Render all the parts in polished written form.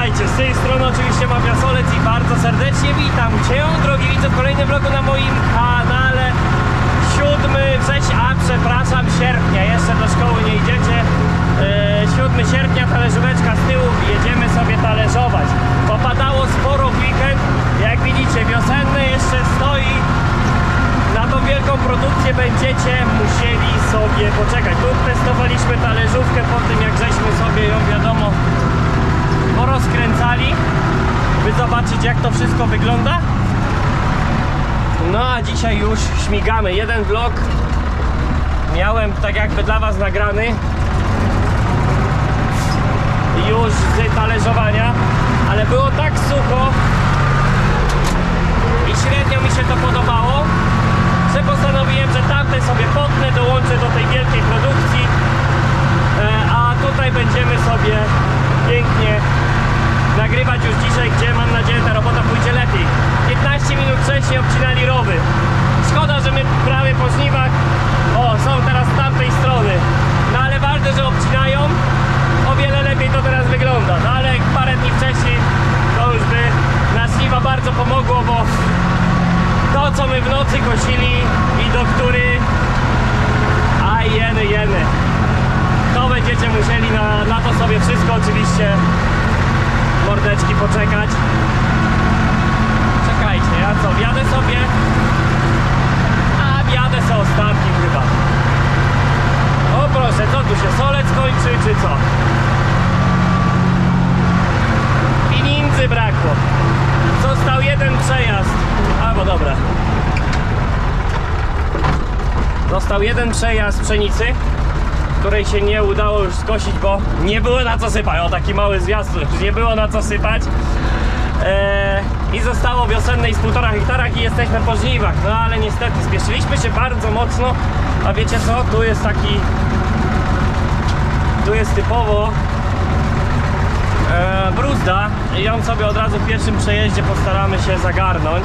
Witajcie, z tej strony oczywiście Mafia Solec i bardzo serdecznie witam Cię, drogi widzu, w kolejnym vlogu na moim kanale. 7 września, sierpnia, jeszcze do szkoły nie idziecie. 7 sierpnia, talerzóweczka z tyłu, jedziemy sobie talerzować. Popadało sporo w weekend, jak widzicie, wiosenne jeszcze stoi. Na tą wielką produkcję będziecie musieli sobie poczekać. Tu testowaliśmy talerzówkę po tym, jak żeśmy sobie ją, wiadomo, porozkręcali, by zobaczyć, jak to wszystko wygląda. No a dzisiaj już śmigamy. Jeden vlog miałem tak jakby dla was nagrany już z talerzowania, ale było tak sucho i średnio mi się to podobało, że postanowiłem, że tamte sobie potnę, dołączę do tej wielkiej produkcji, a tutaj będziemy sobie pięknie nagrywać już dzisiaj, gdzie mam nadzieję ta robota pójdzie lepiej. 15 minut wcześniej obcinali rowy. Szkoda, że my prawie po żniwach są teraz z tamtej strony. No ale ważne, że obcinają. O wiele lepiej to teraz wygląda. No ale parę dni wcześniej to już by na żniwa bardzo pomogło, bo to, co my w nocy kosili i do który jeny. To będziecie musieli na to sobie wszystko oczywiście, mordeczki, poczekać. Czekajcie, ja co, wjadę sobie? A wjadę sobie ostatnim chyba. O proszę, co tu się solec kończy, czy co? Pieniędzy brakło. Został jeden przejazd. Albo dobra. Został jeden przejazd pszenicy, której się nie udało już skosić, bo nie było na co sypać. O, taki mały zwiastun, nie było na co sypać. I zostało wiosennej z 1,5 hektara i jesteśmy po żniwach. No ale niestety spieszyliśmy się bardzo mocno. A wiecie co? Tu jest taki... Tu jest typowo bruzda i ją sobie od razu w pierwszym przejeździe postaramy się zagarnąć.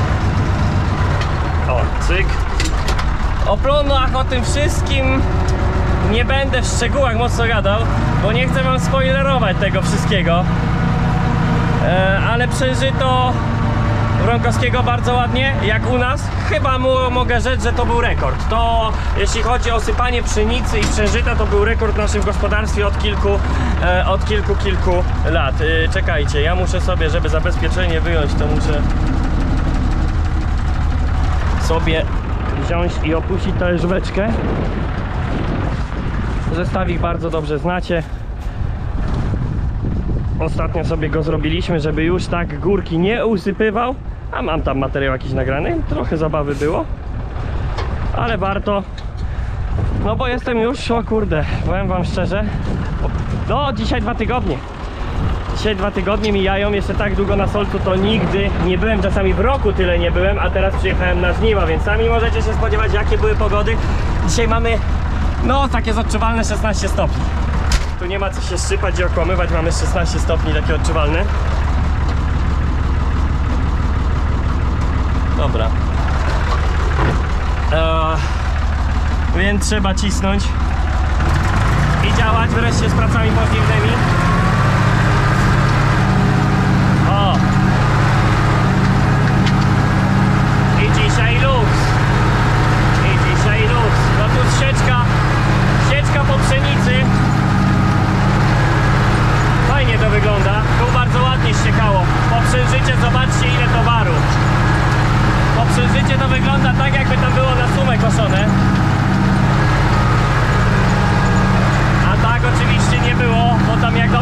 O, cyk. O plonach, o tym wszystkim nie będę w szczegółach mocno gadał, bo nie chcę wam spoilerować tego wszystkiego. Ale przeżyto Wronkowskiego bardzo ładnie, jak u nas. Chyba mogę rzec, że to był rekord. To jeśli chodzi o sypanie pszenicy i przeżyta, to był rekord w naszym gospodarstwie od kilku lat. Czekajcie, ja muszę sobie, żeby zabezpieczenie wyjąć, to muszę sobie wziąć i opuścić talerzóweczkę. Zestawik bardzo dobrze znacie. Ostatnio sobie go zrobiliśmy, żeby już tak górki nie usypywał. A mam tam materiał jakiś nagrany. Trochę zabawy było, ale warto. No bo jestem już, o kurde, powiem wam szczerze, no dzisiaj 2 tygodnie. Dzisiaj 2 tygodnie mijają, jeszcze tak długo na Solcu to nigdy nie byłem, czasami w roku tyle nie byłem, a teraz przyjechałem na żniwa, więc sami możecie się spodziewać, jakie były pogody. Dzisiaj mamy, no takie odczuwalne 16 stopni. Tu nie ma co się szczypać i okłamywać, mamy 16 stopni takie odczuwalne. Dobra. Więc trzeba cisnąć i działać wreszcie z pracami pożniwnymi. O! I dzisiaj luks. No tu sieczka po pszenicy. Fajnie to wygląda. Tu bardzo ładnie ściekało. Po przeżycie zobaczcie, ile towaru. Po przeżycie to wygląda tak, jakby tam było na sumę koszone. A tak oczywiście nie było, bo tam jak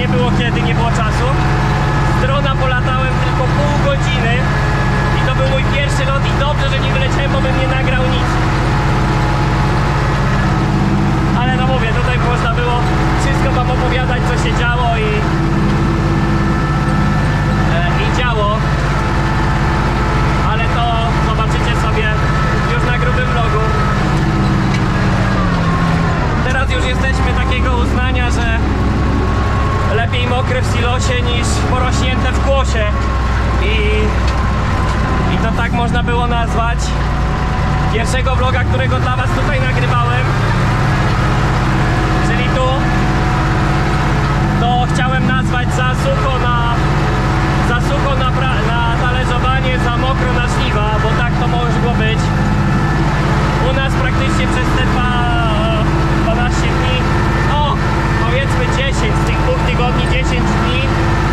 było kiedy, nie było czasu. Z drona polatałem tylko pół godziny i to był mój pierwszy lot i dobrze, że nie wyleciałem, bo bym nie nagrał nic. Ale no mówię, tutaj można było wszystko wam opowiadać, co się działo i działo. Ale to zobaczycie sobie już na grubym vlogu. Teraz już jesteśmy takiego uznania, że lepiej mokre w silosie niż porośnięte w kłosie. I to tak można było nazwać pierwszego vloga, którego dla was tutaj nagrywałem. Czyli tu to chciałem nazwać za sucho na talerzowanie, za mokro na żniwa, bo tak to mogło być. U nas praktycznie przez te 12 dni, o powiedzmy 10, z tych 2 tygodni 10 dni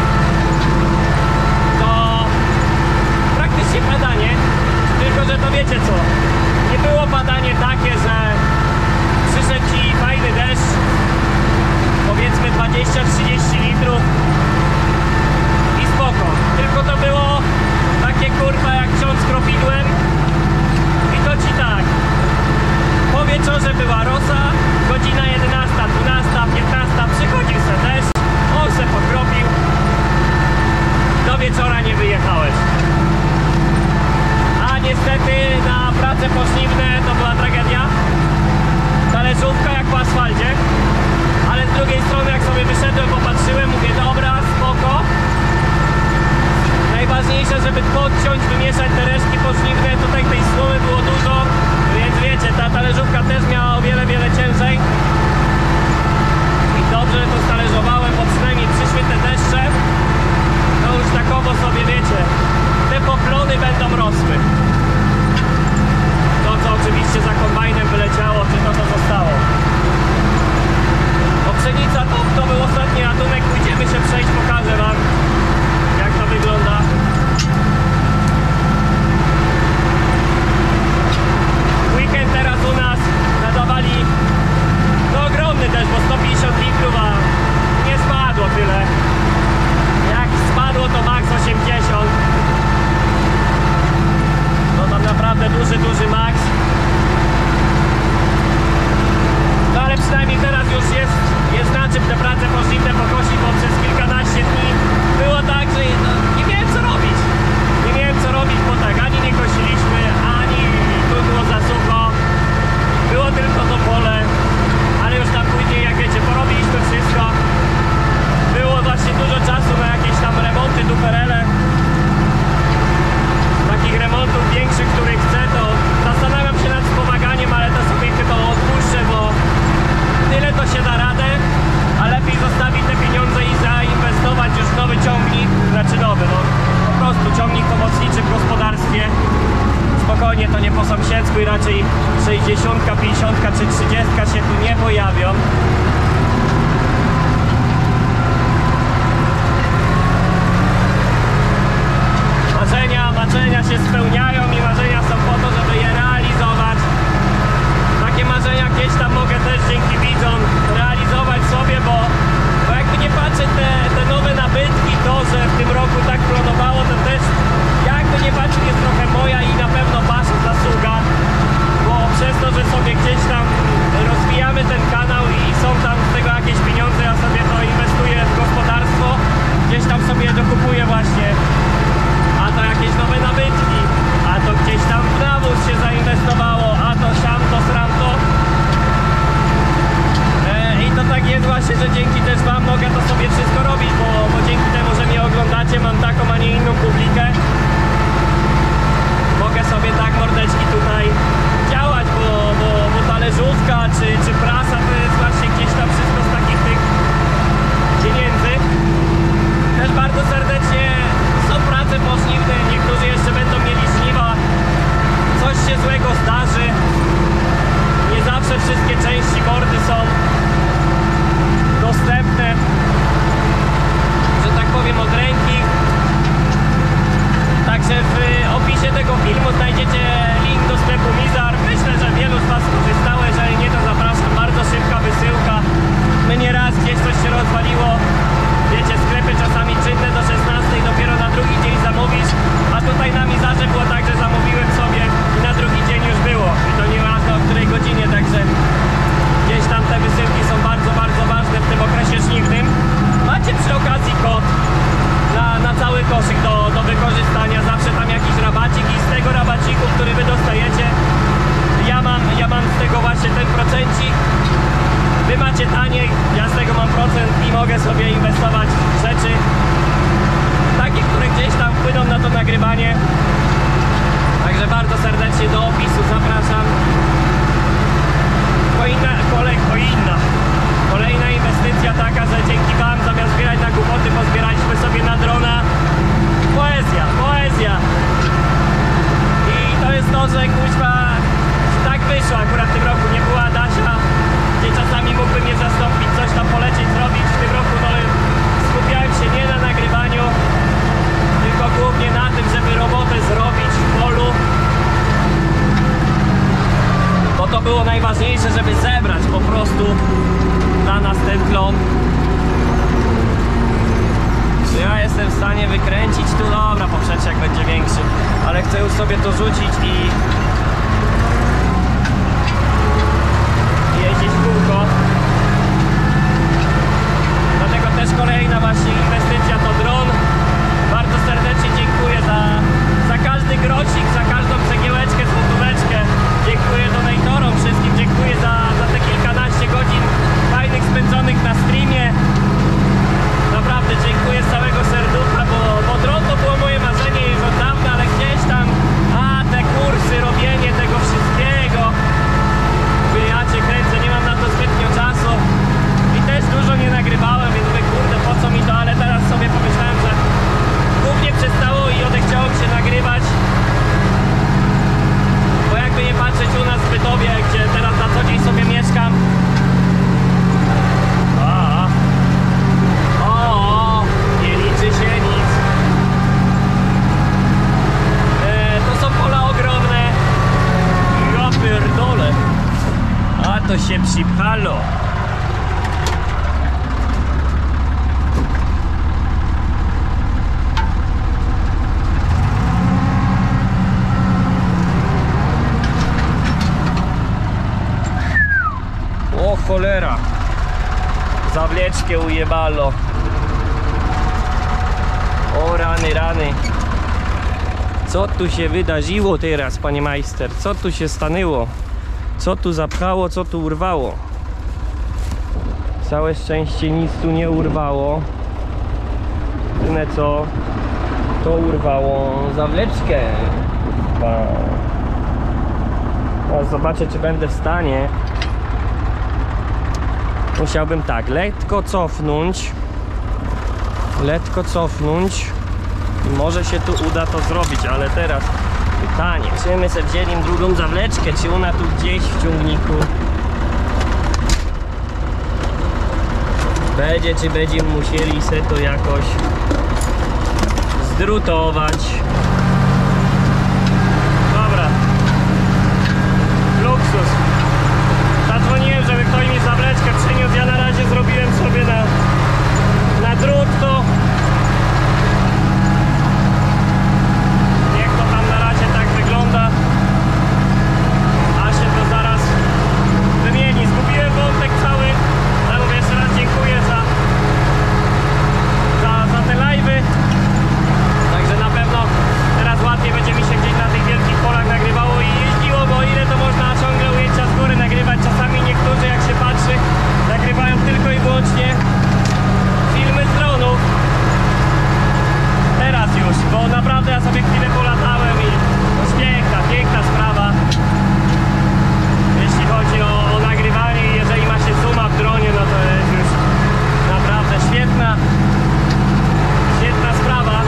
to praktycznie padanie, tylko że to wiecie co, nie było padanie takie, że przyszedł ci fajny deszcz, powiedzmy 20-30 litrów i spoko, tylko to było takie kurwa jak ksiądz kropidłem i to ci tak, po wieczorze była rosa, godzina 11, 12, 15, przychodził se deszcz, on se pokropił, do wieczora nie wyjechałeś. A niestety na prace pożniwne to była tragedia, talerzówka jak po asfalcie, ale z drugiej strony jak sobie wyszedłem, popatrzyłem, mówię dobra, spoko. Najważniejsze, żeby podciąć, wymieszać te resztki pożniwne, tutaj tej słomy było dużo, więc wiecie, ta talerzówka też miała o wiele ciężej. I dobrze, że to stalerzowałem, bo przynajmniej przyszły te deszcze, to już takowo sobie wiecie, te poplony będą rosły. To co oczywiście za kombajnem wyleciało, czy to zostało. Bo pszenica to był ostatni ratunek, pójdziemy się przejść, pokażę wam jak to wygląda. Weekend teraz u nas nadawali no ogromny też, bo 150 litrów, a nie spadło tyle. Jak spadło to max 80. No tam naprawdę duży max. No ale przynajmniej teraz już jest na czym te prace pożniwne pokosić, bo przez kilkanaście dni było tak, że no, nie miałem co robić. Nie miałem co robić, bo tak ani nie kosiliśmy, ani tu było za sucho. Było tylko to pole, ale już tam później, jak wiecie, porobiliśmy wszystko. Było właśnie dużo czasu na jakieś tam remonty, duperele. Takich remontów większych, których chcę, to zastanawiam się nad wspomaganiem, ale to sobie chyba odpuszczę, bo tyle to się da radę, a lepiej zostawić te pieniądze i zainwestować już w nowy ciągnik, znaczy nowy, no po prostu ciągnik pomocniczy w gospodarstwie. Spokojnie, to nie po sąsiedzku i raczej 60, 50 czy 30 się tu nie pojawią. Marzenia się spełniają i marzenia są po to, żeby je realizować. Takie marzenia gdzieś tam mogę też dzięki widzom realizować sobie, bo jakby nie patrzeć te nowe nabytki, to, że w tym roku tak planowało, to też jakby nie patrzeć jest trochę moja i na pewno wasza zasługa, bo przez to, że sobie gdzieś tam rozwijamy ten kanał i są tam z tego jakieś pieniądze, ja sobie to inwestuję w gospodarstwo, gdzieś tam sobie dokupuję właśnie, a to jakieś nowe nabytki, a to gdzieś tam w nawóz się zainwestowało, a to siam, to sram, to. I to tak jest właśnie, że dzięki też wam mogę to sobie wszystko robić, bo dzięki temu, że mnie oglądacie, mam taką, a nie inną publikę. Mogę sobie tak mordeczki tutaj działać, bo i mogę sobie inwestować w rzeczy takie, które gdzieś tam wpłyną na to nagrywanie. Także bardzo serdecznie do opisu zapraszam. Kolejna inwestycja taka, że dzięki wam zamiast zbierać na głupoty pozbieraliśmy sobie na drona. Poezja. I to jest to, że kuźwa tak wyszło akurat w tym roku. Nie była Dasia, gdzie czasami mógłby mnie zastąpić, coś tam polecieć, zrobić. W tym roku no, skupiałem się nie na nagrywaniu, tylko głównie na tym, żeby robotę zrobić w polu. Bo to było najważniejsze, żeby zebrać po prostu dla nas ten plon. Czy ja jestem w stanie wykręcić tu? Dobra, poprzeczek będzie większy, ale chcę już sobie to rzucić i jeździć w kółko. Dlatego też kolejna właśnie inwestycja to dron. Bardzo serdecznie dziękuję za każdy grocik, za każdą cegiełeczkę, złotóweczkę. Dziękuję donatorom wszystkim, dziękuję za te kilkanaście godzin fajnych spędzonych na streamie. Naprawdę dziękuję z całego serducha, bo dron to było moje marzenie już od dawna, ale gdzieś tam, te kursy, robienie tego wszystkiego. Mówię, ja cię kręcę, nie mam na to zbytnio czasu i też dużo nie nagrywałem, więc mówię, kurde, po co mi to, ale teraz sobie pomyślałem, że głównie przestało i odechciało mi się nagrywać. Bo jakby nie patrzeć u nas w Bytowie, gdzie teraz na co dzień sobie mieszkam. Nie liczy się nic. To są pola ogromne. Ja pierdolę. A to się przypalo. O cholera. Zawleczkę ujebalo. O rany. Co tu się wydarzyło teraz, panie majster? Co tu się stanęło? Co tu zapchało, co tu urwało? Całe szczęście nic tu nie urwało. Tyle co to urwało zawleczkę. Zobaczę, czy będę w stanie. Musiałbym tak, lekko cofnąć i może się tu uda to zrobić, ale teraz pytanie, czy my sobie wzięli drugą zawleczkę, czy ona tu gdzieś w ciągniku będzie, czy będziemy musieli se to jakoś zdrutować. Dobra, luksus. Zadzwoniłem, żeby ktoś mi zawleczkę przyniósł. Ja na razie zrobiłem sobie na drut to. Niech to tam na razie tak wygląda. A się to zaraz wymieni. Zgubiłem wątek cały. Ale mówię, jeszcze raz dziękuję za te live'y. Także na pewno teraz łatwiej będzie mi się gdzieś na tych wielkich polach nagrywało i jeździło, bo ile to można ciągle ujęcia z góry nagrywać. Czasami niektórzy, jak się patrzy, nagrywają tylko i wyłącznie filmy z dronów. Teraz już, bo naprawdę ja sobie chwilę polatałem i to jest piękna sprawa. Jeśli chodzi o nagrywanie i jeżeli ma się zooma w dronie, no to jest już naprawdę świetna sprawa.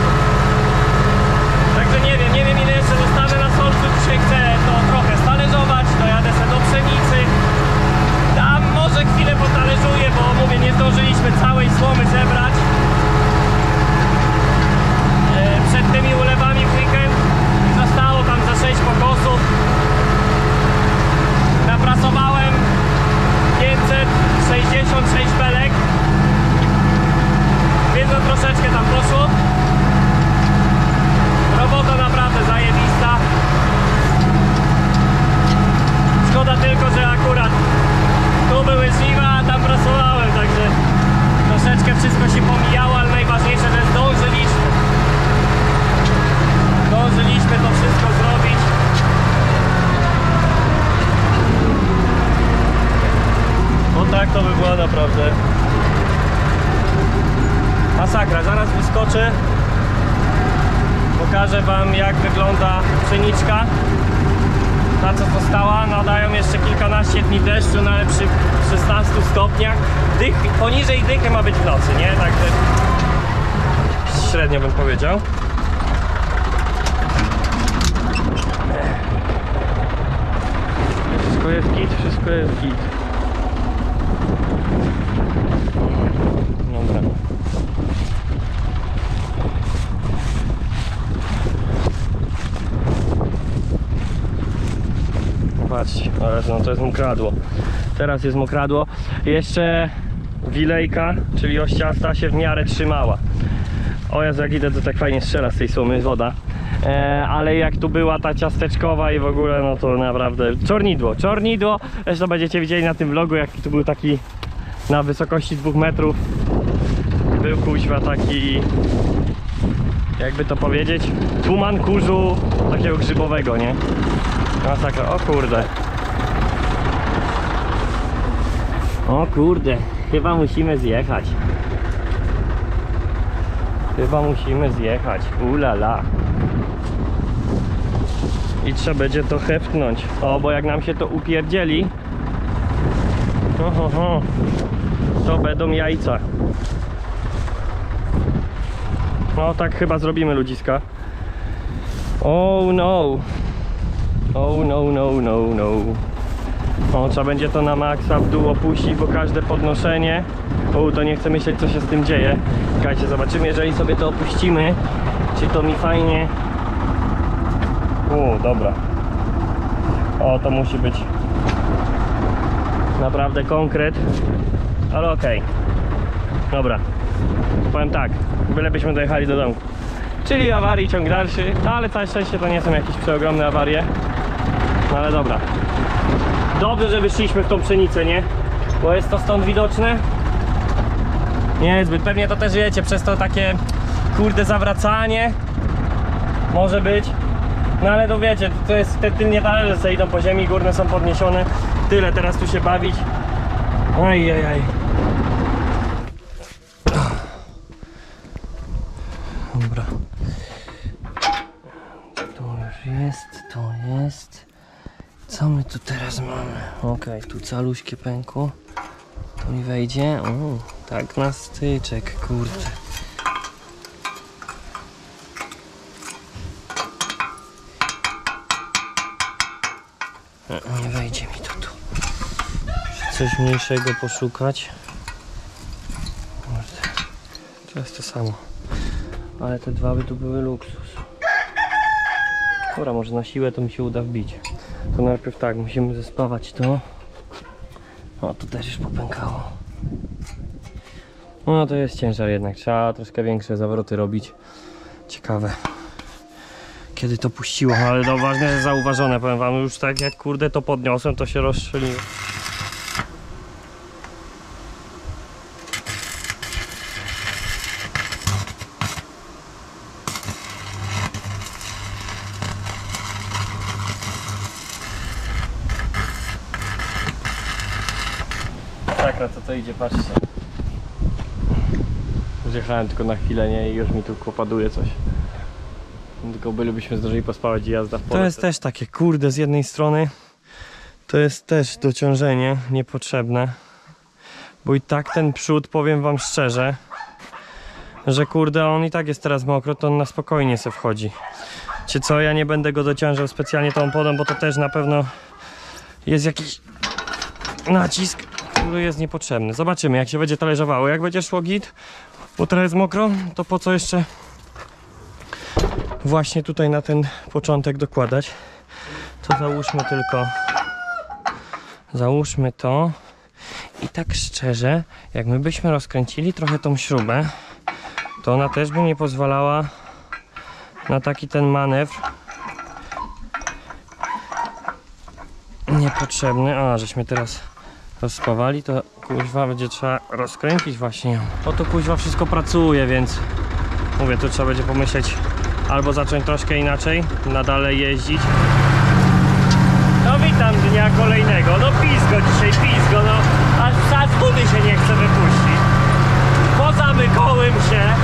Także nie wiem ile jeszcze zostanę na solcu. Dzisiaj chcę to trochę stalerzować, dojadę sobie do pszenicy. Tam może chwilę potalerzuję, bo mówię, nie zdążyliśmy całej słomy zebrać przed tymi ulewami w weekend. Zostało tam za 6 pokosów. Naprasowałem 566 belek, więc to troszeczkę tam poszło. Robota naprawdę zajebista. Szkoda tylko, że akurat tu były żniwa, a tam prasowałem, także troszeczkę wszystko się pomijało, ale najważniejsze, że zdążyliśmy to wszystko zrobić. No tak to by było naprawdę Masakra, zaraz wyskoczę. Pokażę wam, jak wygląda pszeniczka. Ta co została, nadają jeszcze kilkanaście dni deszczu, no ale przy 16 stopniach poniżej dychy ma być w nocy, nie? Także średnio bym powiedział. Wszystko jest git, wszystko jest git. Dobra. Patrzcie, ale no to jest mokradło. Teraz jest mokradło. Jeszcze wilejka, czyli ościasta się w miarę trzymała. O Jezu, jak idę, to tak fajnie strzela z tej słomy woda. Ale jak tu była ta ciasteczkowa i w ogóle, no to naprawdę czornidło. Zresztą będziecie widzieli na tym vlogu, jaki tu był taki na wysokości 2 metrów. Był kuźwa taki, jakby to powiedzieć, tuman kurzu takiego grzybowego, nie? Masakra, o kurde. O kurde, chyba musimy zjechać. Ulala. I trzeba będzie to hepnąć. O, bo jak nam się to upierdzieli, to będą jajca. No tak chyba zrobimy, ludziska. Oh no. Oh no, no, no, no. O, trzeba będzie to na maksa w dół opuścić, bo każde podnoszenie... to nie chcę myśleć, co się z tym dzieje. Czekajcie, zobaczymy, jeżeli sobie to opuścimy, czy to mi fajnie... dobra. O, to musi być naprawdę konkret. Ale okej. Dobra. Powiem tak, bylebyśmy dojechali do domu. Czyli awarii ciąg dalszy, ale całe szczęście to nie są jakieś przeogromne awarie. No ale dobra. Dobrze, że wyszliśmy w tą pszenicę, nie? Bo jest to stąd widoczne. Niezbyt, pewnie to też wiecie, przez to takie kurde zawracanie może być. No ale to wiecie, to jest te tylnie talerze sobie idą po ziemi, górne są podniesione. Tyle teraz tu się bawić. Ajajaj. Dobra. To już jest. Co my tu teraz mamy? Okej, tu caluśkie pękło. To mi wejdzie. Tak na styczek, kurde. Nie wejdzie mi to tu. Muszę coś mniejszego poszukać. Kurde. To jest to samo. Ale te dwa by tu były luksus. Dobra, może na siłę to mi się uda wbić. To najpierw tak, musimy zespawać to. O, tu też już popękało. No to jest ciężar jednak, trzeba troszkę większe zawroty robić. Ciekawe, kiedy to puściło, ale to ważne, że zauważone. Powiem wam, już tak jak kurde to podniosłem, to się rozstrzeliło. Sakra, co to idzie, patrzcie. Zjechałem tylko na chwilę, nie? I już mi tu kłopaduje coś. Tylko bylibyśmy zdążyli pospawać i jazda w pole. To jest też takie, kurde, z jednej strony to jest też dociążenie niepotrzebne. Bo i tak ten przód, powiem wam szczerze, że kurde, on i tak jest teraz mokro, to on na spokojnie se wchodzi. Wiecie co, ja nie będę go dociążał specjalnie tą podą, bo to też na pewno jest jakiś nacisk, który jest niepotrzebny. Zobaczymy, jak się będzie talerzowało. Jak będzie szło git, bo teraz jest mokro, to po co jeszcze właśnie tutaj na ten początek dokładać? To załóżmy to i tak szczerze, jak my byśmy rozkręcili trochę tą śrubę, to ona też by nie pozwalała na taki ten manewr niepotrzebny. A, żeśmy teraz rozspawali, to kuźwa będzie trzeba rozkręcić właśnie. Oto kuźwa wszystko pracuje, więc mówię, tu trzeba będzie pomyśleć albo zacząć troszkę inaczej, na dalej jeździć. No witam dnia kolejnego, no pizgo, no aż z budy się nie chce wypuścić. Pozamykałem się,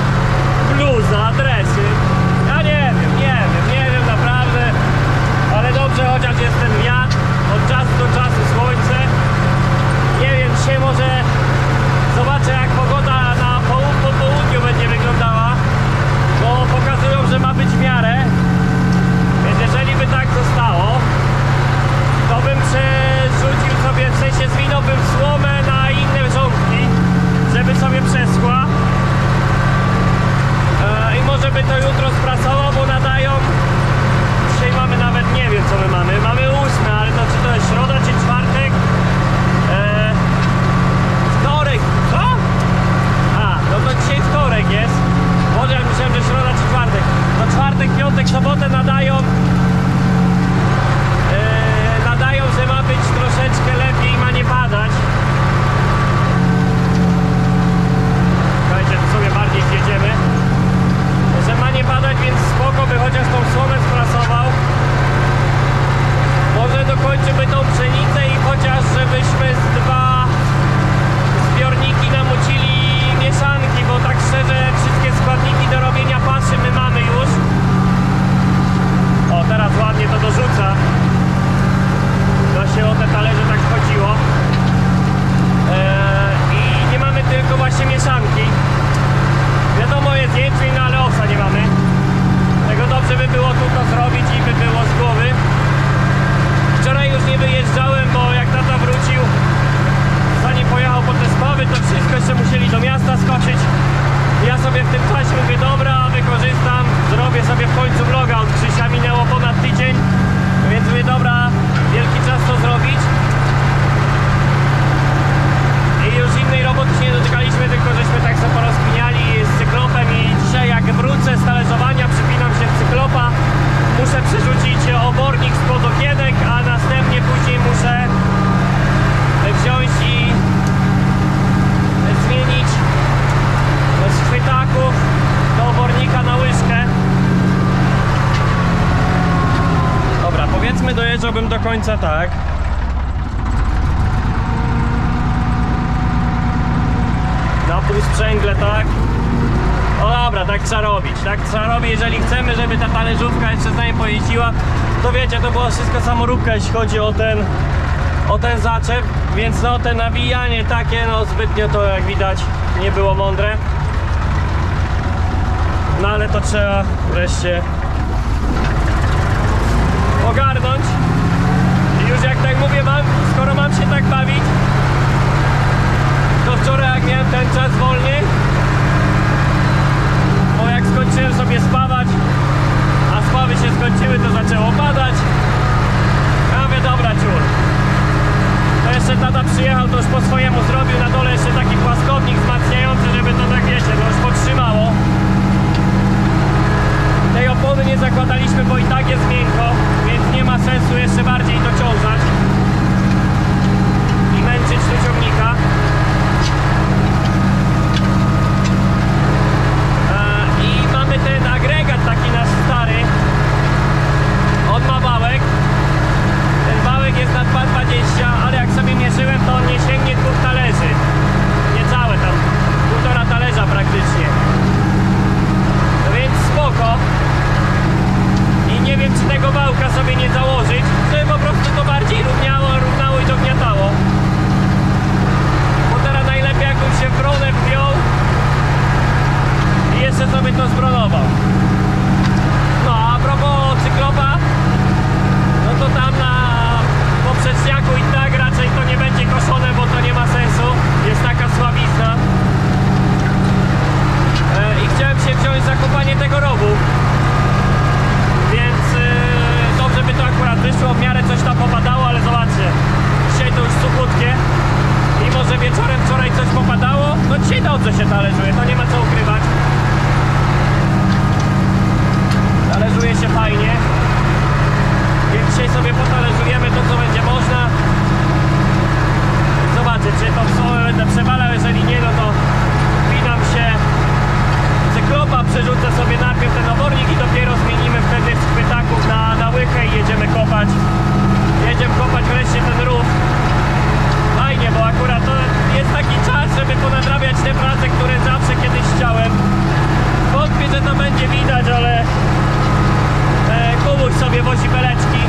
powiedziałbym do końca tak. Na półsprzęgle, tak? No dobra, tak trzeba robić. Tak trzeba robić, jeżeli chcemy, żeby ta talerzówka jeszcze z nami pojeździła. To wiecie, to była wszystko samoróbka, jeśli chodzi o ten zaczep. Więc no, te nawijanie takie, no zbytnio to, jak widać, nie było mądre. No ale to trzeba wreszcie ogarnąć. I już jak tak mówię, skoro mam się tak bawić, to wczoraj jak miałem ten czas wolny, bo jak skończyłem sobie spawać, a spawy się skończyły, to zaczęło padać. Ja mówię, dobra ciur. To jeszcze tata przyjechał, to już po swojemu zrobił, na dole jeszcze taki płaskownik wzmacniający, żeby to tak, wiecie, no już podtrzymało. Tej opony nie zakładaliśmy, bo i tak jest miękko, więc nie ma sensu jeszcze bardziej dociążać i męczyć do ciągnika. I mamy ten agregat taki nasz stary. On ma wałek. Ten wałek jest na 2,20, ale jak sobie mierzyłem, to on nie sięgnie 2 talerzy. Niecałe tam, 1,5 talerza praktycznie. No więc spoko. I nie wiem, czy tego wałka sobie nie założyć, żeby po prostu to bardziej równało i dogniatało. Bo teraz najlepiej, jakbym się w bronę wpiął i jeszcze sobie to zbronował. No a propos cyklopa, no to tam na poprzeczniaku i tak raczej to nie będzie koszone, bo to nie ma sensu. Jest taka słabizna. I chciałem się wziąć za kopanie tego rowu. Więc dobrze by to akurat wyszło, w miarę coś tam popadało, ale zobaczcie, dzisiaj to już suchutkie. Mimo że wieczorem wczoraj coś popadało, no dzisiaj dobrze się talerzuje, to nie ma co ukrywać. Talerzuje się fajnie. Więc dzisiaj sobie potalerzujemy to, co będzie można. Zobaczcie, czy to w sumie będę przewalał, jeżeli nie, no to wpinam się cyklopa, przerzucę sobie najpierw ten obornik i dopiero zmienimy wtedy z chwytaków na łychę i jedziemy kopać. Jedziemy kopać wreszcie ten rów. Fajnie, bo akurat to jest taki czas, żeby ponadrabiać te prace, które zawsze kiedyś chciałem. Wątpię, że to będzie widać, ale Kubuś sobie wozi beleczki.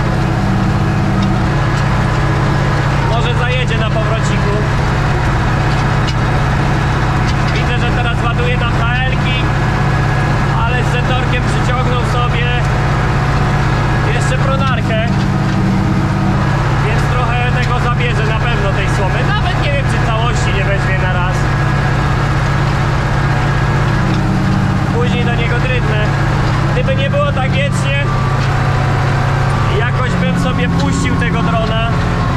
Może zajedzie na powrociku. Widzę, że teraz ładuje nam KL-ki, ale z zetorkiem przyciągnął sobie jeszcze pronarkę, więc trochę tego zabierze na pewno tej słomy. Nawet nie wiem, czy całości nie weźmie na raz. Później do niego drydnę. Gdyby nie było tak wiecznie, jakoś bym sobie puścił tego drona.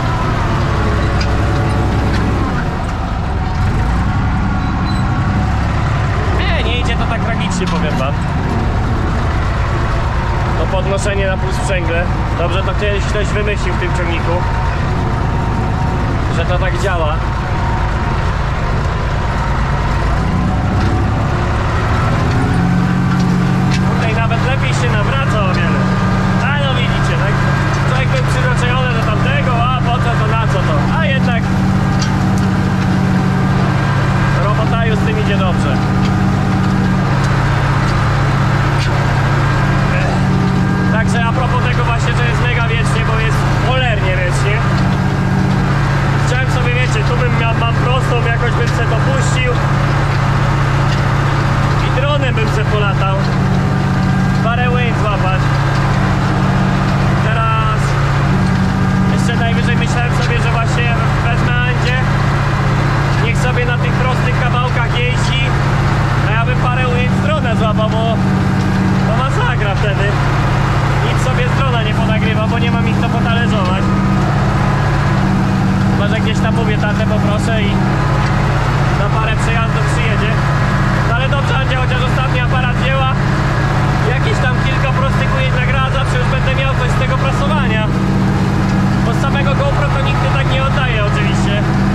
Nie idzie to tak tragicznie, powiem wam. To podnoszenie na półsprzęgle. Dobrze to kiedyś ktoś wymyślił w tym ciągniku, że to tak działa. Tutaj nawet lepiej się nawraca o wiele. A no widzicie, tak? Człowiek był przyzwyczajony do tamtego, a po co to, na co to? A jednak robota już z tym idzie dobrze. Także a propos tego właśnie, że jest mega wiecznie, bo jest cholernie wiecznie. Chciałem sobie, wiecie, tu mam prostą, jakoś bym se to puścił i dronem bym se polatał. Parę łyn złapać. Teraz jeszcze najwyżej myślałem sobie, że właśnie wezmę Andzie, niech sobie na tych prostych kawałkach jeździ, a ja bym parę łyn z drona złapał, bo to masakra wtedy. Nic sobie z drona nie ponagrywa, bo nie mam ich to potalerzować. Chyba, że gdzieś tam mówię, tatę poproszę i na parę przejazdów przyjedzie. No ale dobrze, Andzia chociaż ostatni aparat wzięła. Jakieś tam kilka prostych ujęć nagrała, zawsze już będę miał coś z tego prasowania. Bo z samego GoPro to nigdy tak nie oddaję oczywiście.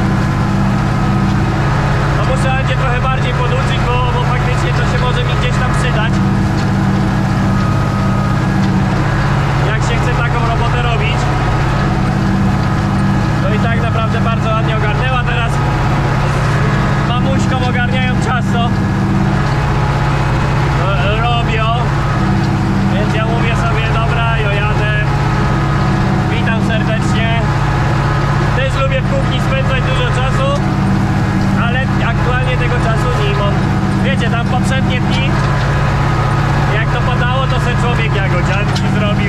No muszę Andzie trochę bardziej poduczyć, bo faktycznie to się może mi gdzieś tam przydać. Jak się chce taką robotę robić. poświęcać dużo czasu, ale aktualnie tego czasu nie mam. Wiecie, tam poprzednie dni, jak to padało, to se człowiek jagodzianki zrobił.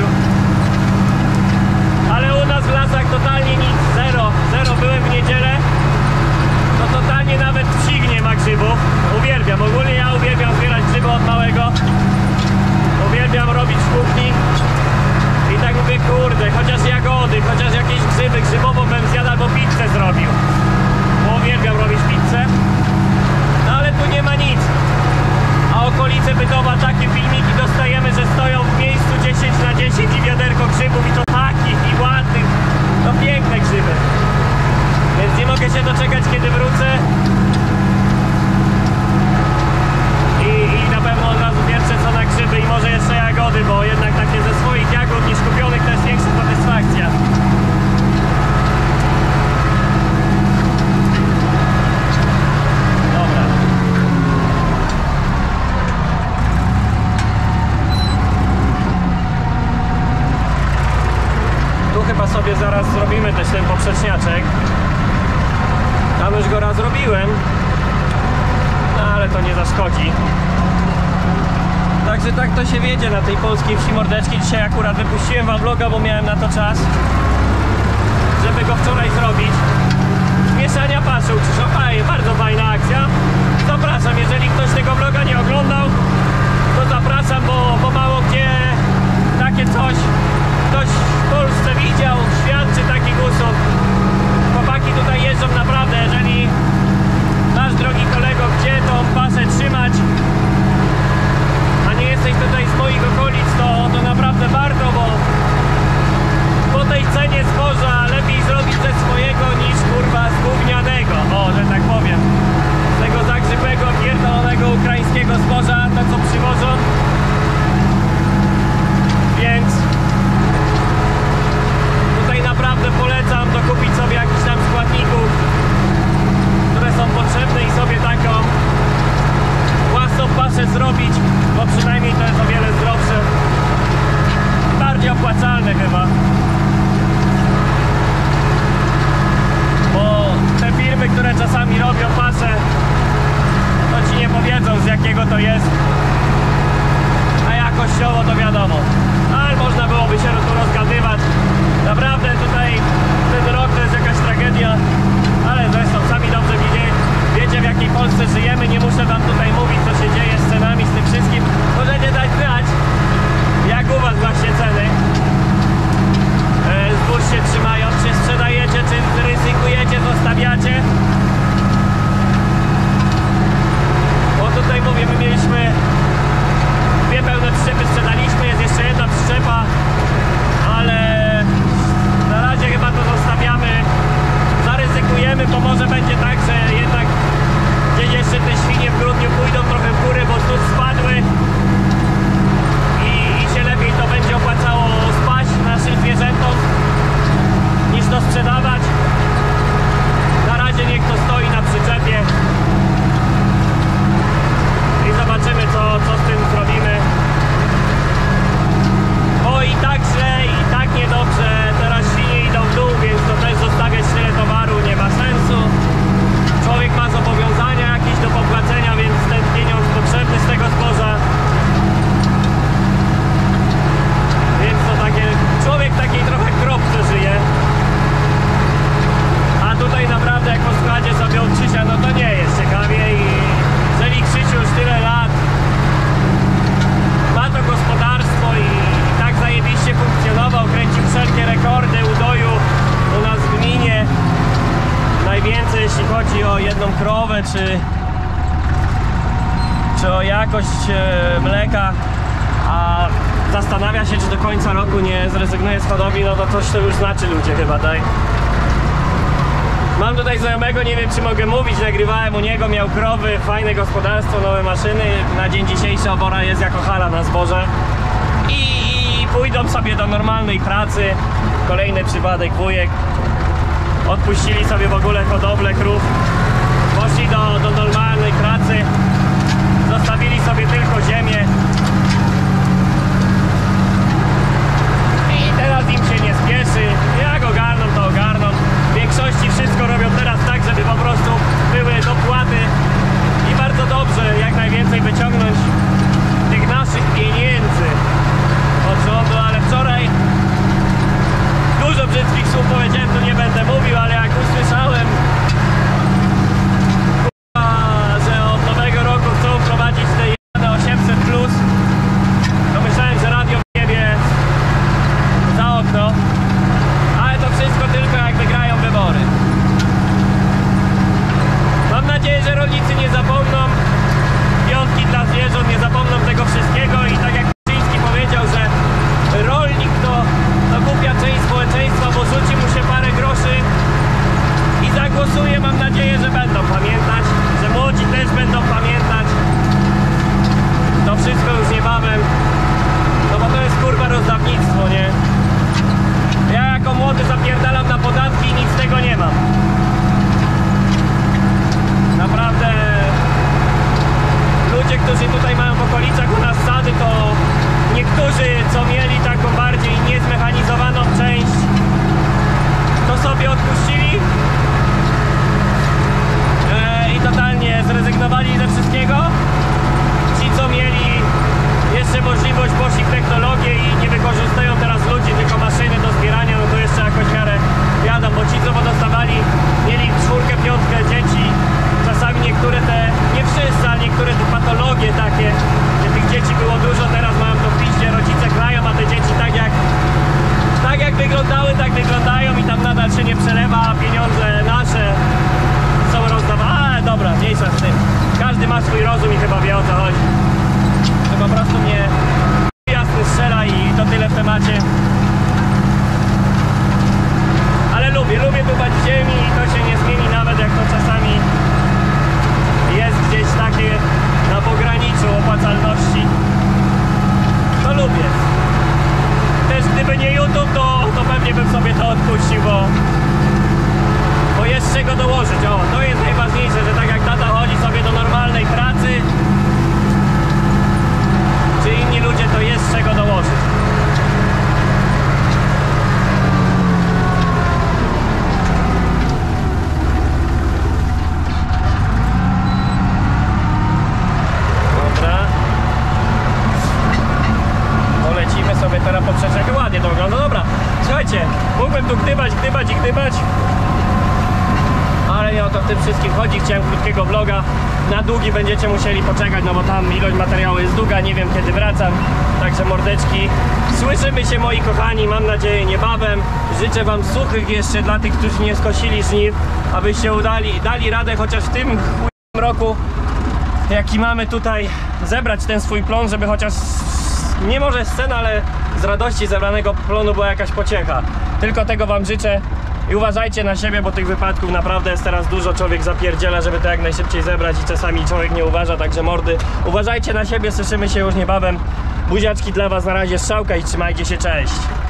Ale u nas w lasach totalnie nic, zero. Byłem w niedzielę, to totalnie nawet psik nie ma grzybów. Uwielbiam, ogólnie ja uwielbiam zbierać grzyby od małego. Uwielbiam robić w kuchni. I tak mówię, kurde, chociaż jagody, chociaż jakieś grzyby, grzybową bym zjadł albo pizzę zrobił. Bo uwielbiam robić pizzę. No ale tu nie ma nic. A okolice Bytowa takie filmiki dostajemy, że stoją w miejscu 10×10 i wiaderko grzybów i to takich i ładnych. To piękne grzyby. Więc nie mogę się doczekać, kiedy wrócę. I na pewno od razu pierwsze co na grzyby i może jeszcze jagody, bo jednak takie ze swoich jagód niż kupionych to jest większa satysfakcja. Dobra. Tu chyba sobie zaraz zrobimy też ten poprzeczniaczek. Tam już go raz zrobiłem. No ale to nie zaszkodzi. Także tak to się wiedzie na tej polskiej wsi Mordeczki. Dzisiaj akurat wypuściłem wam vloga, bo miałem na to czas, żeby go wczoraj zrobić. Mieszania paszu, bardzo fajna akcja. Zapraszam, jeżeli ktoś tego vloga nie oglądał, to zapraszam, bo mało gdzie takie coś ktoś w Polsce widział, świadczy takich usług. Chłopaki tutaj jeżdżą naprawdę, jeżeli masz, drogi kolego, gdzie tą pasę trzymać, a nie jesteś tutaj z moich okolic, to naprawdę warto, bo po tej cenie zboża lepiej zrobić ze swojego niż kurwa z gównianego, o, że tak powiem, z tego zagrzybego, pierdolonego ukraińskiego zboża, to co przywożą. Więc tutaj naprawdę polecam dokupić sobie jakiś tam składników, które są potrzebne i sobie taką własną paszę zrobić, bo przynajmniej to jest o wiele zdrowsze, bardziej opłacalne chyba, bo te firmy, które czasami robią paszę, to ci nie powiedzą, z jakiego to jest, a jakościowo to wiadomo, ale można byłoby się tu rozgadywać. Naprawdę tutaj ten rok to jest jakaś tragedia, ale zresztą sami dobrze wiecie, w jakiej Polsce żyjemy. Nie muszę wam tutaj mówić, co się dzieje z cenami, z tym wszystkim. Możecie dać znać, jak u was właśnie ceny zbóż się trzymają, czy sprzedajecie, czy ryzykujecie, zostawiacie. Bo tutaj mówię, my mieliśmy dwie pełne przyczepy, sprzedaliśmy, jest jeszcze jedna przyczepa, ale na razie chyba to zostawiamy, zaryzykujemy, bo może będzie tak, że jednak gdzieś jeszcze te świnie w grudniu pójdą trochę w górę, bo znów spadły i się lepiej to będzie opłacało spać naszym zwierzętom niż to sprzedawać. Na razie niech to stoi na przyczepie i zobaczymy co z tym zrobimy. Bo i tak źle, i tak niedobrze, teraz świnie idą w dół, więc to też zostawiać tyle towaru nie ma sensu. Człowiek ma zobowiązania jakieś do popłacenia, więc ten pieniądz potrzebny z tego zboża. Więc to takie, człowiek w takiej trochę kropce żyje. A tutaj naprawdę jak posłuchacie sobie od Krzysia, no to nie jest ciekawie i jeżeli Krzysiu już tyle lat ma to gospodarstwo i tak zajebiście funkcjonował, kręcił wszelkie rekordy udoju u nas w gminie, najwięcej jeśli chodzi o jedną krowę czy o jakość mleka, a zastanawia się, czy do końca roku nie zrezygnuje z hodowli, no to coś to już znaczy, ludzie, chyba, tak? Mam tutaj znajomego, nie wiem czy mogę mówić, nagrywałem u niego, miał krowy, fajne gospodarstwo, nowe maszyny. Na dzień dzisiejszy obora jest jako hala na zboże i pójdą sobie do normalnej pracy. Kolejny przypadek, wujek, odpuścili sobie w ogóle hodowlę krów, poszli do normalnej pracy, zostawili sobie tylko ziemię i teraz im się nie spieszy, jak ogarną to ogarną. W większości wszystko robią teraz ma swój rozum i chyba wie, o co chodzi. To po prostu mnie jasny strzela i to tyle w temacie. Ale lubię dubać w ziemi i to się nie zmieni, nawet jak to czasami jest gdzieś takie na pograniczu opłacalności. To lubię. Też gdyby nie YouTube, to pewnie bym sobie to odpuścił, bo jest czego dołożyć. O, to jest najważniejsze, że tak jak tata chodzi sobie do normalnej pracy, czy inni ludzie, to jest czego dołożyć. Dobra. Polecimy sobie teraz po przeczepie. Ładnie to wygląda. Dobra, słuchajcie, mógłbym tu gdybać, ale nie o to w tym wszystkim chodzi. Chciałem krótkiego vloga. Na długi będziecie musieli poczekać, no bo tam ilość materiału jest długa, nie wiem kiedy wracam. Także mordeczki, słyszymy się, moi kochani, mam nadzieję niebawem. Życzę wam suchych jeszcze dla tych, którzy nie skosili żniw, abyście dali radę chociaż w tym roku, jaki mamy tutaj, zebrać ten swój plon, żeby chociaż nie może scena, ale z radości zebranego plonu była jakaś pociecha. Tylko tego wam życzę. I uważajcie na siebie, bo tych wypadków naprawdę jest teraz dużo. Człowiek zapierdziela, żeby to jak najszybciej zebrać i czasami człowiek nie uważa, także mordy. Uważajcie na siebie, słyszymy się już niebawem. Buziaczki dla was, na razie, strzałka i trzymajcie się, cześć.